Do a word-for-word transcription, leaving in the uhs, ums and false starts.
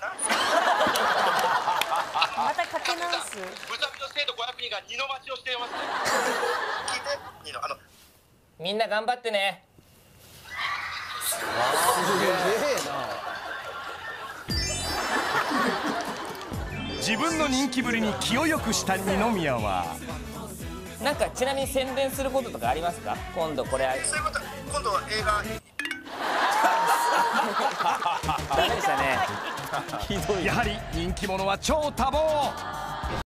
なんですか。 またかけ直す。 ブザビの生徒ごひゃくにんが二の待ちをしていますね。聞いて、二のあのみんな頑張ってね。 すげえな。 自分の人気ぶりに気を良くした二宮はなんかちなみに宣伝することとかありますか？今度これそういうこと、今度は映画。 ダメでしたね。 やはり人気者は超多忙。